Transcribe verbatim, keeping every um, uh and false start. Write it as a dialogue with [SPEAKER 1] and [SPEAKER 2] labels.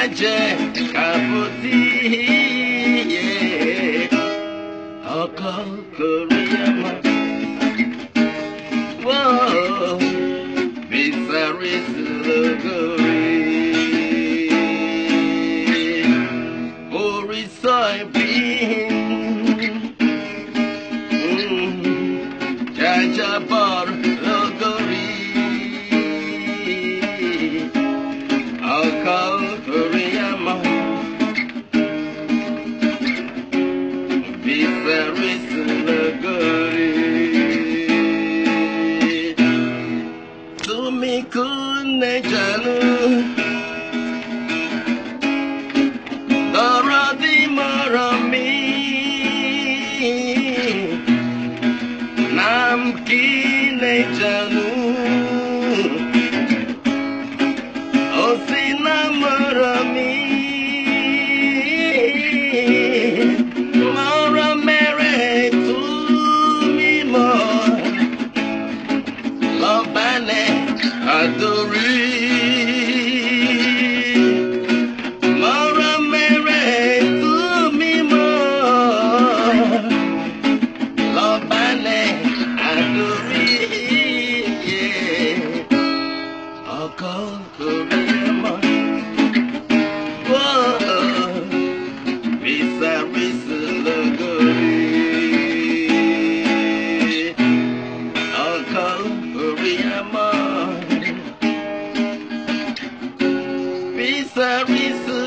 [SPEAKER 1] Maje Kaputi, yeah. Oko Korea, whoa, Parichay Logori, Parichay Bihin Jajabor Logori, Oko Korea, Parichay Logori. Tumi kune janu Dorothy marami Nam kine janu Osina marami Maramere tumi mo Lobane Adori Mara mere tu mi mo Lobane Adori, yeah. Oko Korea mo, whoa, Parichay Logori, Oko Korea mo. Parichay